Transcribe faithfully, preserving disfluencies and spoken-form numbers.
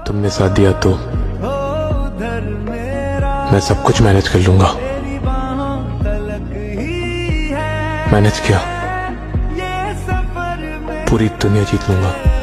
तुमने साथ दिया तो मैं सब कुछ मैनेज कर लूंगा। मैनेज किया, पूरी दुनिया जीत लूंगा।